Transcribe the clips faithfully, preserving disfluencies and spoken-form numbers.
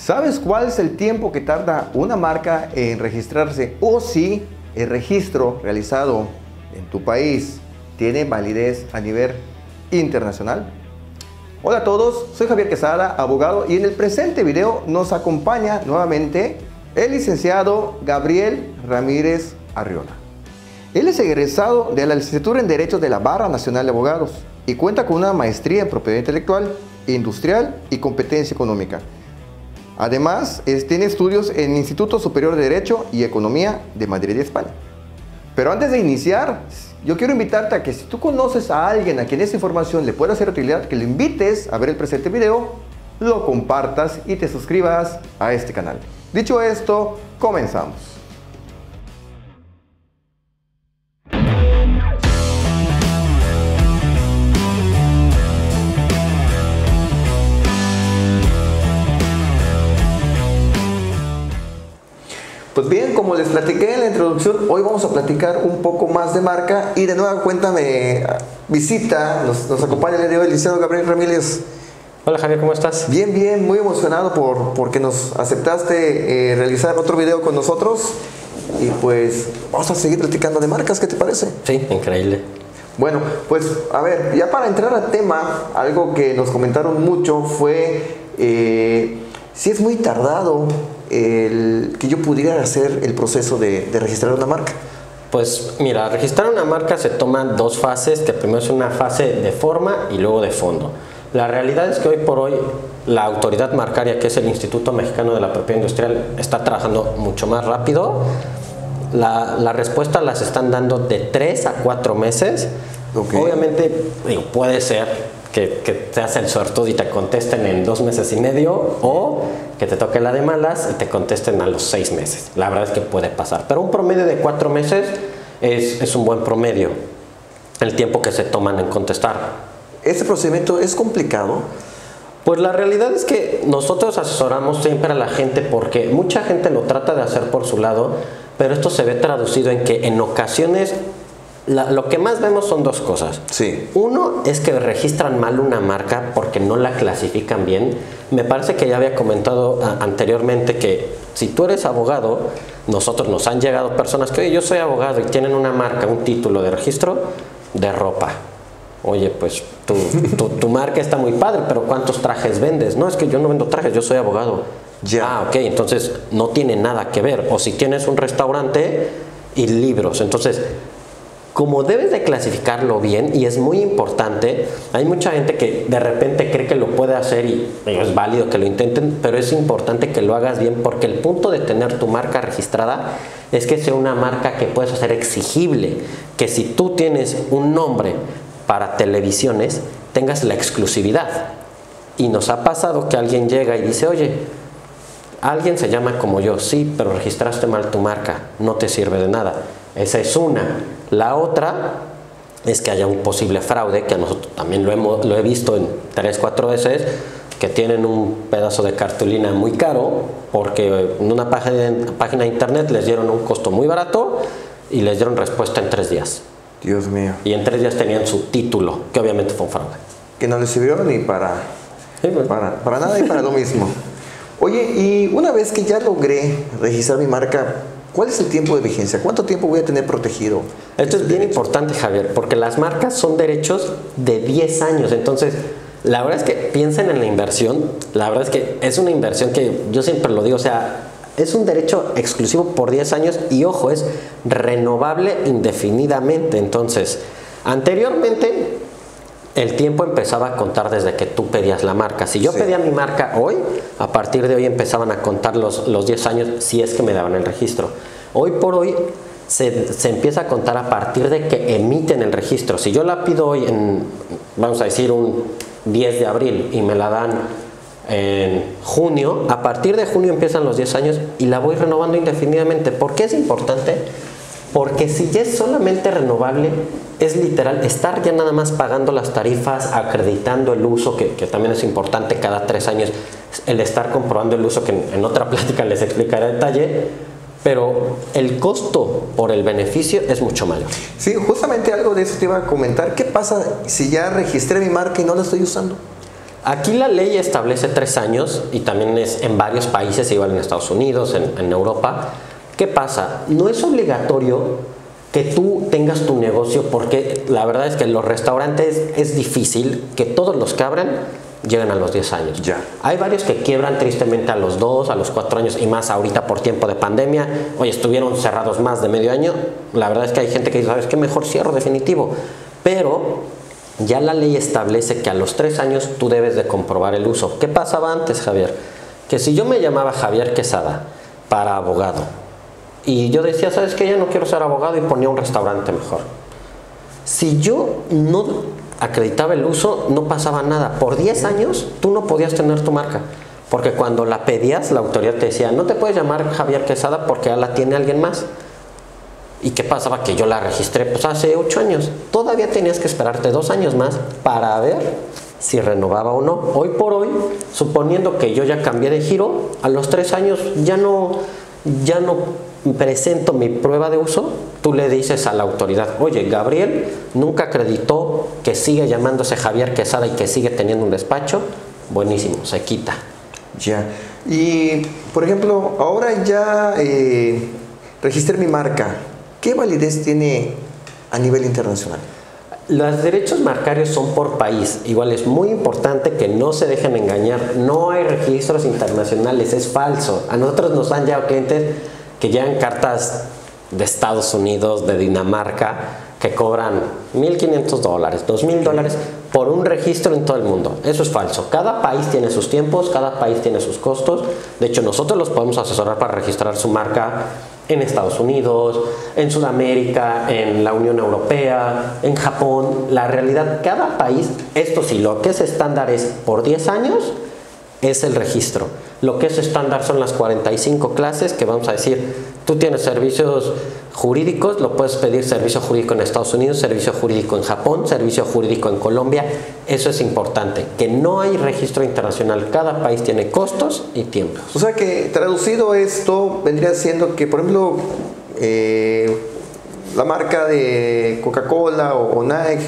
¿Sabes cuál es el tiempo que tarda una marca en registrarse o si el registro realizado en tu país tiene validez a nivel internacional? Hola a todos, soy Javier Quesada, abogado, y en el presente video nos acompaña nuevamente el licenciado Gabriel Ramírez Arriola. Él es egresado de la licenciatura en Derecho de la Barra Nacional de Abogados y cuenta con una maestría en Propiedad Intelectual, Industrial y Competencia Económica. Además, es, tiene estudios en el Instituto Superior de Derecho y Economía de Madrid, España. Pero antes de iniciar, yo quiero invitarte a que si tú conoces a alguien a quien esta información le pueda hacer utilidad, que lo invites a ver el presente video, lo compartas y te suscribas a este canal. Dicho esto, comenzamos. Pues bien, como les platiqué en la introducción, hoy vamos a platicar un poco más de marca y de nueva cuenta me visita, nos, nos acompaña el día de hoy el licenciado Gabriel Ramírez. Hola Javier, ¿cómo estás? Bien, bien, muy emocionado por porque nos aceptaste eh, realizar otro video con nosotros y pues vamos a seguir platicando de marcas, ¿qué te parece? Sí, increíble. Bueno, pues a ver, ya para entrar al tema, algo que nos comentaron mucho fue eh, si es muy tardado el que yo pudiera hacer el proceso de, de registrar una marca. Pues mira, registrar una marca se toman dos fases, que primero es una fase de forma y luego de fondo. La realidad es que hoy por hoy la autoridad marcaria, que es el Instituto Mexicano de la Propiedad Industrial, está trabajando mucho más rápido. La, la respuesta las están dando de tres a cuatro meses. Okay. Obviamente, digo, puede ser que, que te hacen el suertudo y te contesten en dos meses y medio, o que te toque la de malas y te contesten a los seis meses. La verdad es que puede pasar, pero un promedio de cuatro meses es, es un buen promedio, el tiempo que se toman en contestar. ¿Este procedimiento es complicado? Pues la realidad es que nosotros asesoramos siempre a la gente porque mucha gente lo trata de hacer por su lado, pero esto se ve traducido en que en ocasiones La, lo que más vemos son dos cosas. Sí. Uno es que registran mal una marca porque no la clasifican bien. Me parece que ya había comentado a, anteriormente que si tú eres abogado, nosotros nos han llegado personas que, oye, yo soy abogado y tienen una marca, un título de registro de ropa. Oye, pues tu, tu, tu marca está muy padre, pero ¿cuántos trajes vendes? No, es que yo no vendo trajes, yo soy abogado. Ya. Ah, ok, entonces no tiene nada que ver. O si tienes un restaurante y libros, entonces como debes de clasificarlo bien, y es muy importante, hay mucha gente que de repente cree que lo puede hacer y es válido que lo intenten, pero es importante que lo hagas bien porque el punto de tener tu marca registrada es que sea una marca que puedes hacer exigible, que si tú tienes un nombre para televisiones, tengas la exclusividad. Y nos ha pasado que alguien llega y dice, oye, alguien se llama como yo, sí, pero registraste mal tu marca, no te sirve de nada. Esa es una. La otra es que haya un posible fraude, que nosotros también lo, hemos, lo he visto en tres, cuatro veces, que tienen un pedazo de cartulina muy caro, porque en una página, página de internet les dieron un costo muy barato y les dieron respuesta en tres días. Dios mío. Y en tres días tenían su título, que obviamente fue un fraude. Que no les sirvió ni para, sí, bueno. para, para nada y para lo mismo. Oye, y una vez que ya logré registrar mi marca, ¿cuál es el tiempo de vigencia? ¿Cuánto tiempo voy a tener protegido? Esto es bien importante, Javier, porque las marcas son derechos de diez años. Entonces, la verdad es que piensen en la inversión. La verdad es que es una inversión que yo siempre lo digo, o sea, es un derecho exclusivo por diez años y, ojo, es renovable indefinidamente. Entonces, anteriormente el tiempo empezaba a contar desde que tú pedías la marca. Si yo sí. pedía mi marca hoy, a partir de hoy empezaban a contar los, los diez años si es que me daban el registro. Hoy por hoy se, se empieza a contar a partir de que emiten el registro. Si yo la pido hoy en, vamos a decir, un diez de abril y me la dan en junio, a partir de junio empiezan los diez años y la voy renovando indefinidamente. ¿Por qué es importante? Porque si ya es solamente renovable, es literal estar ya nada más pagando las tarifas, acreditando el uso, que, que también es importante cada tres años, el estar comprobando el uso, que en, en otra plática les explicaré a detalle, pero el costo por el beneficio es mucho mayor. Sí, justamente algo de eso te iba a comentar. ¿Qué pasa si ya registré mi marca y no la estoy usando? Aquí la ley establece tres años y también es en varios países, igual en Estados Unidos, en, en Europa. ¿Qué pasa? No es obligatorio que tú tengas tu negocio, porque la verdad es que en los restaurantes es difícil que todos los que abran lleguen a los diez años. Ya. Hay varios que quiebran tristemente a los dos, a los cuatro años y más ahorita por tiempo de pandemia. Oye, estuvieron cerrados más de medio año. La verdad es que hay gente que dice, ¿sabes qué? Mejor cierro definitivo. Pero ya la ley establece que a los tres años tú debes de comprobar el uso. ¿Qué pasaba antes, Javier? Que si yo me llamaba Javier Quesada para abogado y yo decía, ¿sabes qué? Ya no quiero ser abogado y ponía un restaurante mejor. Si yo no acreditaba el uso, no pasaba nada. Por diez años tú no podías tener tu marca. Porque cuando la pedías, la autoridad te decía, no te puedes llamar Javier Quesada porque ya la tiene alguien más. ¿Y qué pasaba? Que yo la registré pues hace ocho años. Todavía tenías que esperarte dos años más para ver si renovaba o no. Hoy por hoy, suponiendo que yo ya cambié de giro, a los tres años ya no, ya no presento mi prueba de uso. Tú le dices a la autoridad, oye, Gabriel nunca acreditó que sigue llamándose Javier Quesada y que sigue teniendo un despacho. Buenísimo, se quita. Ya. Y, por ejemplo, ahora ya eh, registré mi marca. ¿Qué validez tiene a nivel internacional? Los derechos marcarios son por país. Igual es muy importante que no se dejen engañar. No hay registros internacionales, es falso. A nosotros nos han llegado clientes que llevan cartas de Estados Unidos, de Dinamarca, que cobran mil quinientos dólares, dos mil dólares por un registro en todo el mundo. Eso es falso. Cada país tiene sus tiempos, cada país tiene sus costos. De hecho, nosotros los podemos asesorar para registrar su marca en Estados Unidos, en Sudamérica, en la Unión Europea, en Japón. La realidad, cada país, esto sí, lo que es estándar es por diez años, es el registro. Lo que es estándar son las cuarenta y cinco clases, que vamos a decir, tú tienes servicios jurídicos, lo puedes pedir servicio jurídico en Estados Unidos, servicio jurídico en Japón, servicio jurídico en Colombia. Eso es importante, que no hay registro internacional. Cada país tiene costos y tiempos. O sea que traducido esto vendría siendo que, por ejemplo, eh, la marca de Coca-Cola o, o Nike,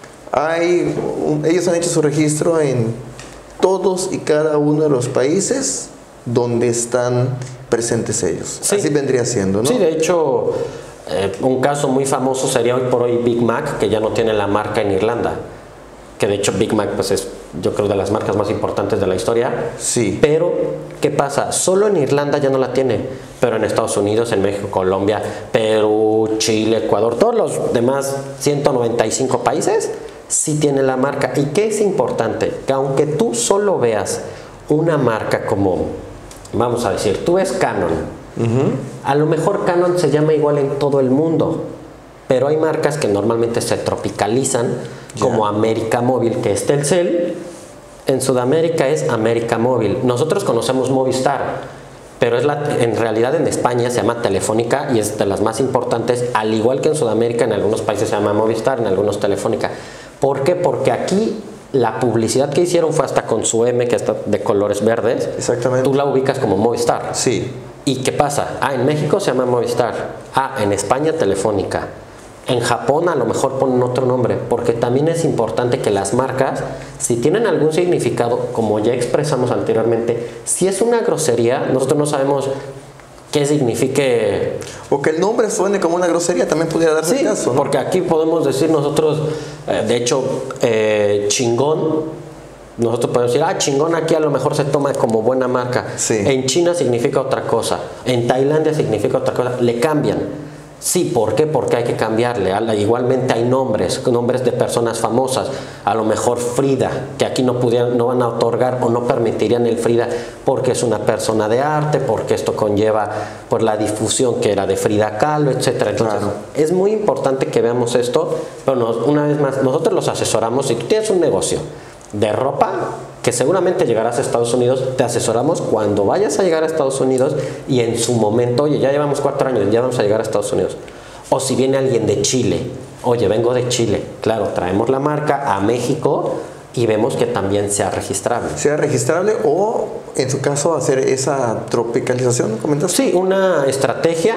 hay, un, ellos han hecho su registro en todos y cada uno de los países donde están presentes ellos. Sí. Así vendría siendo, ¿no? Sí, de hecho, eh, un caso muy famoso sería hoy por hoy Big Mac, que ya no tiene la marca en Irlanda. Que de hecho Big Mac pues es, yo creo, de las marcas más importantes de la historia. Sí. Pero, ¿qué pasa? Solo en Irlanda ya no la tiene, pero en Estados Unidos, en México, Colombia, Perú, Chile, Ecuador, todos los demás ciento noventa y cinco países sí tiene la marca. ¿Y qué es importante? Que aunque tú solo veas una marca como, vamos a decir, tú ves Canon, uh-huh. A lo mejor Canon se llama igual en todo el mundo, pero hay marcas que normalmente se tropicalizan, yeah. Como América Móvil, que es Telcel. En Sudamérica es América Móvil. Nosotros conocemos Movistar, pero es la, en realidad en España se llama Telefónica y es de las más importantes, al igual que en Sudamérica, en algunos países se llama Movistar, en algunos Telefónica. ¿Por qué? Porque aquí la publicidad que hicieron fue hasta con su M, que está de colores verdes. Exactamente. Tú la ubicas como Movistar. Sí. ¿Y qué pasa? Ah, en México se llama Movistar. Ah, en España Telefónica. En Japón a lo mejor ponen otro nombre, porque también es importante que las marcas, si tienen algún significado, como ya expresamos anteriormente, si es una grosería, nosotros no sabemos qué signifique. O que el nombre suene como una grosería, también pudiera darse sí, el caso, ¿no? Porque aquí podemos decir nosotros, eh, de hecho, eh, chingón, nosotros podemos decir, ah, chingón aquí a lo mejor se toma como buena marca. Sí. En China significa otra cosa, en Tailandia significa otra cosa, le cambian. Sí, ¿por qué? Porque hay que cambiarle. Igualmente hay nombres, nombres de personas famosas. A lo mejor Frida, que aquí no pudieran, no van a otorgar o no permitirían el Frida porque es una persona de arte, porque esto conlleva por la difusión que era de Frida Kahlo, etcétera. Entonces, claro. Es muy importante que veamos esto, pero nos, una vez más, nosotros los asesoramos. Si tú tienes un negocio de ropa, que seguramente llegarás a Estados Unidos, te asesoramos cuando vayas a llegar a Estados Unidos y en su momento, oye, ya llevamos cuatro años, ya vamos a llegar a Estados Unidos. O si viene alguien de Chile, oye, vengo de Chile, claro, traemos la marca a México y vemos que también sea registrable. Sea registrable o, en su caso, hacer esa tropicalización, ¿comentas? Sí, una estrategia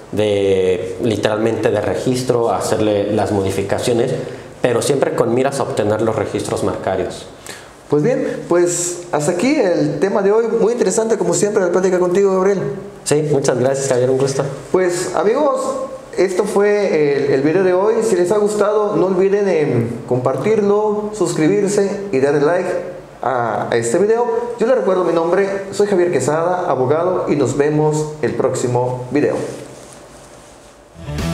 de, literalmente, de registro, hacerle las modificaciones, pero siempre con miras a obtener los registros marcarios. Pues bien, pues hasta aquí el tema de hoy. Muy interesante, como siempre, la plática contigo, Gabriel. Sí, muchas gracias, Javier, un gusto. Pues amigos, esto fue el, el video de hoy. Si les ha gustado, no olviden en compartirlo, suscribirse y darle like a, a este video. Yo les recuerdo mi nombre, soy Javier Quesada, abogado, y nos vemos el próximo video.